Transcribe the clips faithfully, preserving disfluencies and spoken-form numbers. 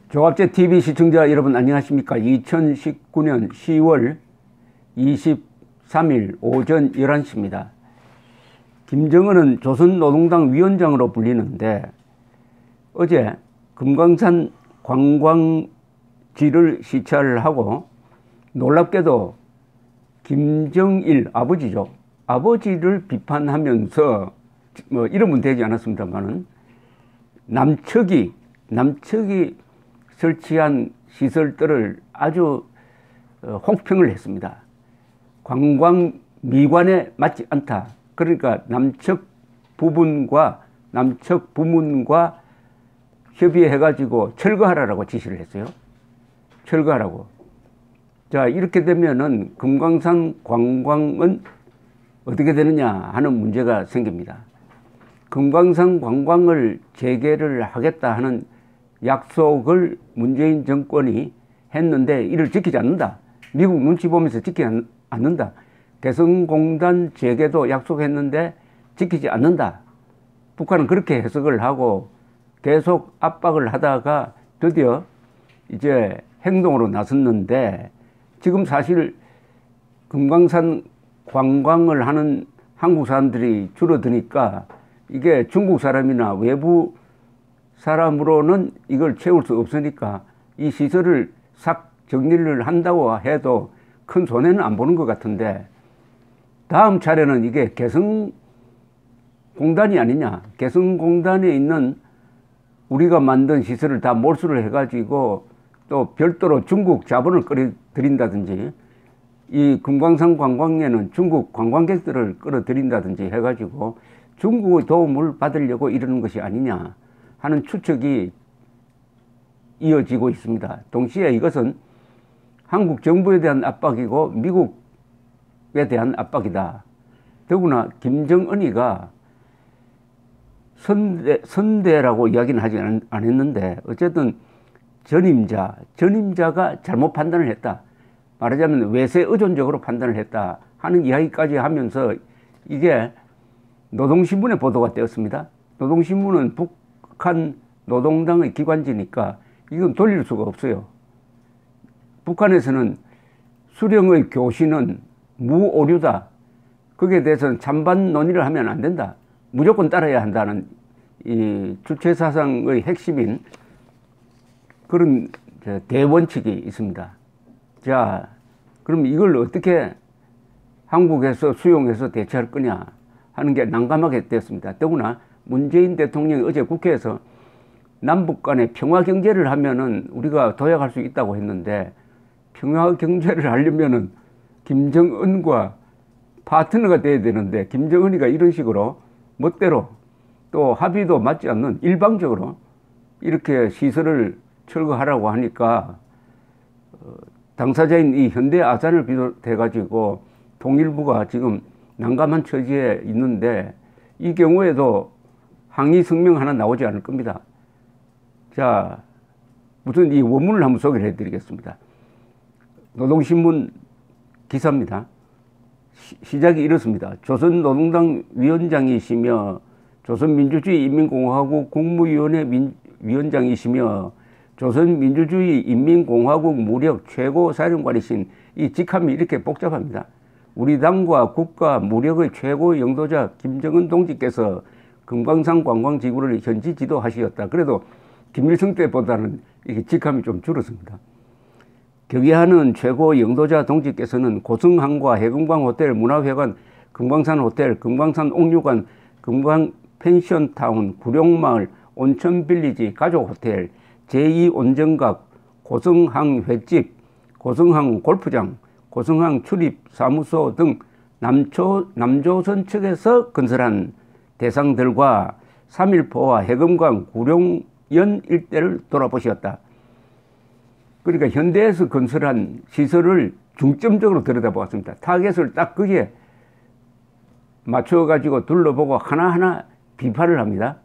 조갑제 티비 시청자 여러분 안녕하십니까. 이천십구 년 시월 이십삼일 오전 열한 시입니다. 김정은은 조선노동당 위원장으로 불리는데 어제 금강산 관광지를 시찰을 하고 놀랍게도 김정일 아버지죠. 아버지를 비판하면서 뭐 이름은 되지 않았습니다만은 남측이 남측이 설치한 시설들을 아주 혹평을 했습니다. 관광 미관에 맞지 않다. 그러니까 남측 부분과 남측 부문과 협의해가지고 철거하라고 지시를 했어요. 철거하라고. 자, 이렇게 되면은 금강산 관광은 어떻게 되느냐 하는 문제가 생깁니다. 금강산 관광을 재개를 하겠다 하는 약속을 문재인 정권이 했는데 이를 지키지 않는다. 미국 눈치 보면서 지키지 않는다. 개성공단 재개도 약속했는데 지키지 않는다. 북한은 그렇게 해석을 하고 계속 압박을 하다가 드디어 이제 행동으로 나섰는데 지금 사실 금강산 관광을 하는 한국 사람들이 줄어드니까 이게 중국 사람이나 외부 사람으로는 이걸 채울 수 없으니까 이 시설을 싹 정리를 한다고 해도 큰 손해는 안 보는 것 같은데 다음 차례는 이게 개성공단이 아니냐. 개성공단에 있는 우리가 만든 시설을 다 몰수를 해가지고 또 별도로 중국 자본을 끌어들인다든지 이 금강산 관광에는 중국 관광객들을 끌어들인다든지 해가지고 중국의 도움을 받으려고 이러는 것이 아니냐 하는 추측이 이어지고 있습니다. 동시에 이것은 한국 정부에 대한 압박이고 미국에 대한 압박이다. 더구나 김정은이가 선대, 선대라고 이야기는 하지 않, 안 했는데 어쨌든 전임자, 전임자가 잘못 판단을 했다. 말하자면 외세 의존적으로 판단을 했다 하는 이야기까지 하면서 이게 노동신문에 보도가 되었습니다. 노동신문은 북한 노동당의 기관지니까 이건 돌릴 수가 없어요. 북한에서는 수령의 교신은 무오류다. 거기에 대해서는 찬반 논의를 하면 안 된다. 무조건 따라야 한다는 이 주체사상의 핵심인 그런 대원칙이 있습니다. 자, 그럼 이걸 어떻게 한국에서 수용해서 대처할 거냐 하는 게 난감하게 되었습니다. 더구나 문재인 대통령이 어제 국회에서 남북 간의 평화 경제를 하면은 우리가 도약할 수 있다고 했는데 평화 경제를 하려면은 김정은과 파트너가 돼야 되는데 김정은이가 이런 식으로 멋대로 또 합의도 맞지 않는 일방적으로 이렇게 시설을 철거하라고 하니까 당사자인 이 현대아산을 비롯해 가지고 통일부가 지금 난감한 처지에 있는데 이 경우에도 항의 성명 하나 나오지 않을 겁니다. 자, 우선 이 원문을 한번 소개를 해드리겠습니다. 노동신문 기사입니다. 시, 시작이 이렇습니다. 조선노동당 위원장이시며 조선민주주의 인민공화국 국무위원회 민, 위원장이시며 조선민주주의 인민공화국 무력 최고사령관이신 이 직함이 이렇게 복잡합니다. 우리 당과 국가 무력의 최고 영도자 김정은 동지께서 금강산 관광지구를 현지 지도하시었다. 그래도 김일성 때보다는 이게 직함이 좀 줄었습니다. 경의하는 최고 영도자 동지께서는 고성항과 해금강 호텔 문화회관, 금강산 호텔, 금강산 옥류관, 금강 펜션타운, 구룡마을, 온천빌리지, 가족호텔, 제이 온정각, 고성항 횟집, 고성항 골프장, 고성항 출입사무소 등 남초, 남조선 측에서 건설한 대상들과 삼일포와 해금강, 구룡연 일대를 돌아보셨다. 그러니까 현대에서 건설한 시설을 중점적으로 들여다보았습니다. 타겟을 딱 거기에 맞춰가지고 둘러보고 하나하나 비판을 합니다.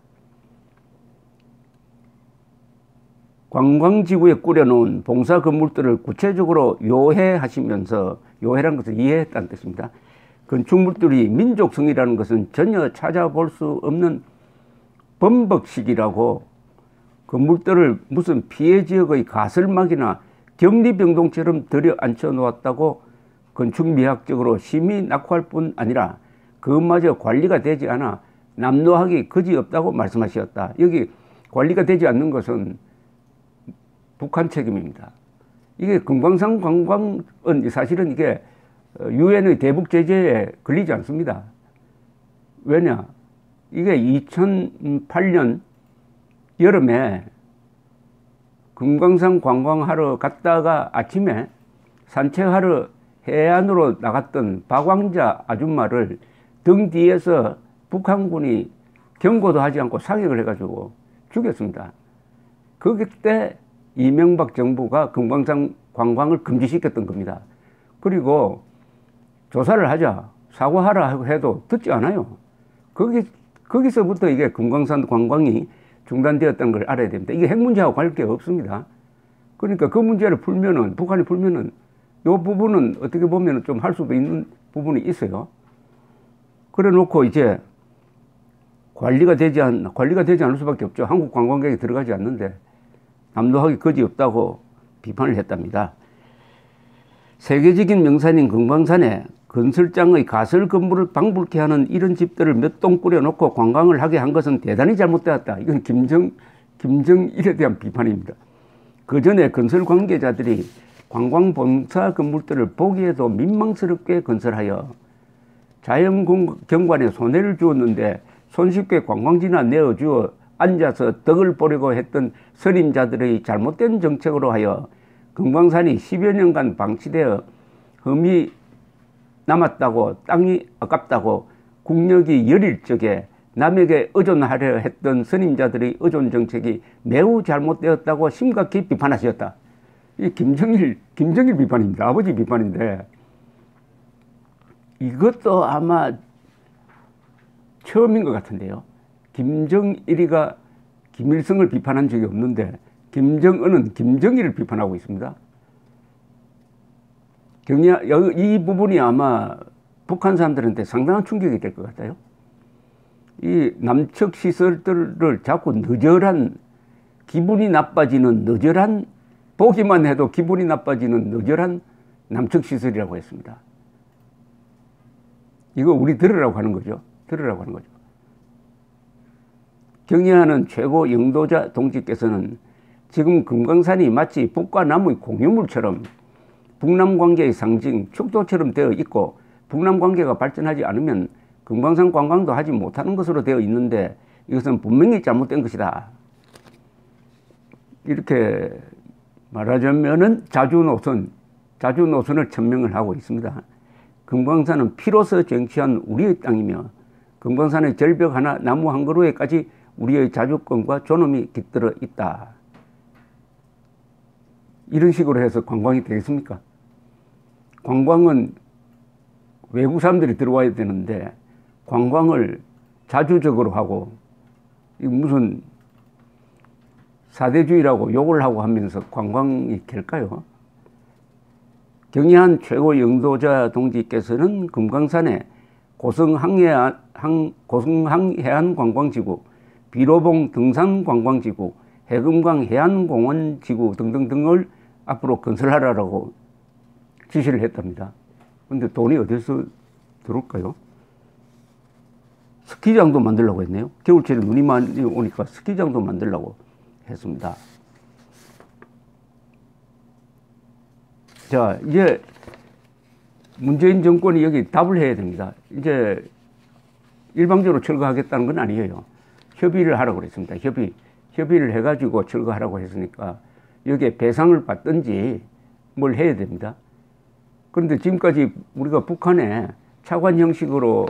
관광지구에 꾸려놓은 봉사 건물들을 구체적으로 요해하시면서, 요해라는 것은 이해했다는 뜻입니다. 건축물들이 민족성이라는 것은 전혀 찾아볼 수 없는 범벅식이라고 건물들을 무슨 피해 지역의 가설막이나 격리병동처럼 들여 앉혀 놓았다고 건축미학적으로 심히 낙후할 뿐 아니라 그것마저 관리가 되지 않아 남노하기 그지없다고 말씀하셨다. 여기 관리가 되지 않는 것은 북한 책임입니다. 이게 금강산 관광은 사실은 이게 유엔의 대북 제재에 걸리지 않습니다. 왜냐? 이게 이천팔 년 여름에 금강산 관광하러 갔다가 아침에 산책하러 해안으로 나갔던 박왕자 아줌마를 등 뒤에서 북한군이 경고도 하지 않고 사격을 해가지고 죽였습니다. 그때 이명박 정부가 금강산 관광을 금지시켰던 겁니다. 그리고 조사를 하자, 사과하라 해도 듣지 않아요. 거기, 거기서부터 이게 금강산 관광이 중단되었다는 걸 알아야 됩니다. 이게 핵 문제하고 관계가 없습니다. 그러니까 그 문제를 풀면은, 북한이 풀면은, 이 부분은 어떻게 보면 좀 할 수도 있는 부분이 있어요. 그래 놓고 이제 관리가 되지 않, 관리가 되지 않을 수밖에 없죠. 한국 관광객이 들어가지 않는데 남노하기 거지없다고 비판을 했답니다. 세계적인 명산인 금강산에 건설장의 가설 건물을 방불케 하는 이런 집들을 몇 동 꾸려놓고 관광을 하게 한 것은 대단히 잘못되었다. 이건 김정, 김정일에 대한 비판입니다. 그 전에 건설 관계자들이 관광본사 건물들을 보기에도 민망스럽게 건설하여 자연경관에 손해를 주었는데 손쉽게 관광지나 내어주어 앉아서 덕을 보려고 했던 선임자들의 잘못된 정책으로 하여 금강산이 십여 년간 방치되어 흠이 남았다고, 땅이 아깝다고 국력이 여릴 적에 남에게 의존하려 했던 선임자들의 의존 정책이 매우 잘못되었다고 심각히 비판하셨다. 이 김정일, 김정일 비판입니다. 아버지 비판인데 이것도 아마 처음인 것 같은데요. 김정일이가 김일성을 비판한 적이 없는데 김정은은 김정일을 비판하고 있습니다. 경리, 이 부분이 아마 북한 사람들한테 상당한 충격이 될 것 같아요. 이 남측 시설들을 자꾸 너절한, 기분이 나빠지는 너절한, 보기만 해도 기분이 나빠지는 너절한 남측 시설이라고 했습니다. 이거 우리 들으라고 하는 거죠. 들으라고 하는 거죠. 경의하는 최고 영도자 동지께서는 지금 금강산이 마치 북과 남의 공유물처럼 북남 관계의 상징, 축도처럼 되어 있고 북남 관계가 발전하지 않으면 금강산 관광도 하지 못하는 것으로 되어 있는데 이것은 분명히 잘못된 것이다. 이렇게 말하자면은 자주노선, 자주노선을 천명을 하고 있습니다. 금강산은 피로서 쟁취한 우리의 땅이며 금강산의 절벽 하나, 나무 한 그루에까지 우리의 자주권과 존엄이 깃들어 있다. 이런 식으로 해서 관광이 되겠습니까? 관광은 외국 사람들이 들어와야 되는데 관광을 자주적으로 하고 무슨 사대주의라고 욕을 하고 하면서 관광이 될까요? 경의한 최고 영도자 동지께서는 금강산에 고성항해안, 고성항해안 관광지구, 비로봉 등산 관광지구, 해금강 해안공원지구 등등등을 앞으로 건설하라고 지시를 했답니다. 그런데 돈이 어디서 들어올까요? 스키장도 만들려고 했네요. 겨울철에 눈이 많이 오니까 스키장도 만들려고 했습니다. 자, 이제 문재인 정권이 여기 답을 해야 됩니다. 이제 일방적으로 철거하겠다는 건 아니에요. 협의를 하라고 그랬습니다. 협의. 협의를 해가지고 철거하라고 했으니까 여기에 배상을 받든지 뭘 해야 됩니다. 그런데 지금까지 우리가 북한에 차관 형식으로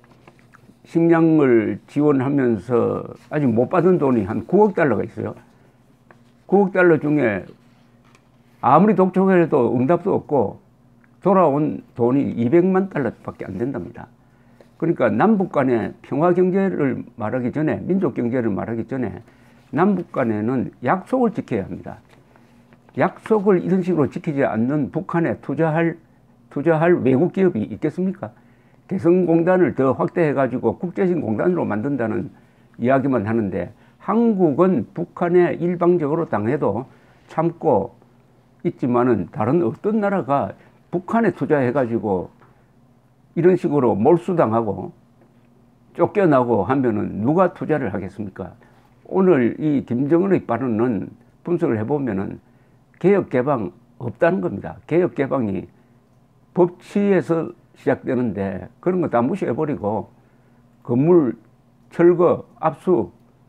식량을 지원하면서 아직 못 받은 돈이 한 구억 달러가 있어요. 구억 달러 중에 아무리 독촉해도 응답도 없고 돌아온 돈이 이백만 달러밖에 안 된답니다. 그러니까 남북 간의 평화 경제를 말하기 전에, 민족 경제를 말하기 전에 남북 간에는 약속을 지켜야 합니다. 약속을 이런 식으로 지키지 않는 북한에 투자할, 투자할 외국 기업이 있겠습니까? 개성공단을 더 확대해가지고 국제性공단으로 만든다는 이야기만 하는데 한국은 북한에 일방적으로 당해도 참고 있지만은 다른 어떤 나라가 북한에 투자해가지고 이런 식으로 몰수당하고 쫓겨나고 하면은 누가 투자를 하겠습니까? 오늘 이 김정은의 발언은 분석을 해보면은 개혁 개방 없다는 겁니다. 개혁 개방이 법치에서 시작되는데 그런 거 다 무시해버리고 건물 철거, 압수,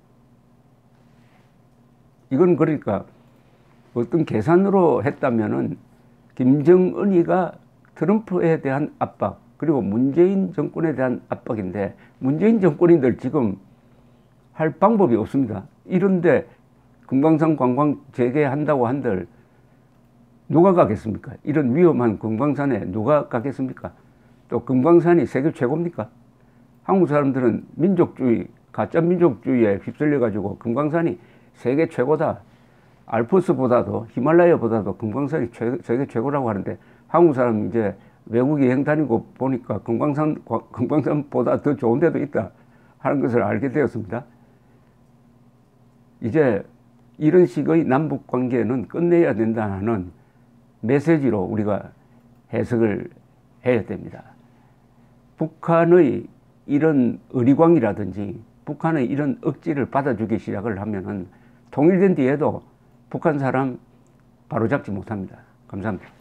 이건 그러니까 어떤 계산으로 했다면은 김정은이가 트럼프에 대한 압박, 그리고 문재인 정권에 대한 압박인데 문재인 정권인들 지금 할 방법이 없습니다. 이런데 금강산 관광 재개한다고 한들 누가 가겠습니까? 이런 위험한 금강산에 누가 가겠습니까? 또 금강산이 세계 최고입니까? 한국 사람들은 민족주의, 가짜 민족주의에 휩쓸려 가지고 금강산이 세계 최고다, 알프스보다도 히말라야보다도 금강산이 최, 세계 최고라고 하는데 한국 사람 이제 외국 여행 다니고 보니까 금강산, 금강산보다 더 좋은 데도 있다 하는 것을 알게 되었습니다. 이제 이런 식의 남북 관계는 끝내야 된다는 메시지로 우리가 해석을 해야 됩니다. 북한의 이런 의리광이라든지 북한의 이런 억지를 받아주기 시작을 하면은 통일된 뒤에도 북한 사람 바로잡지 못합니다. 감사합니다.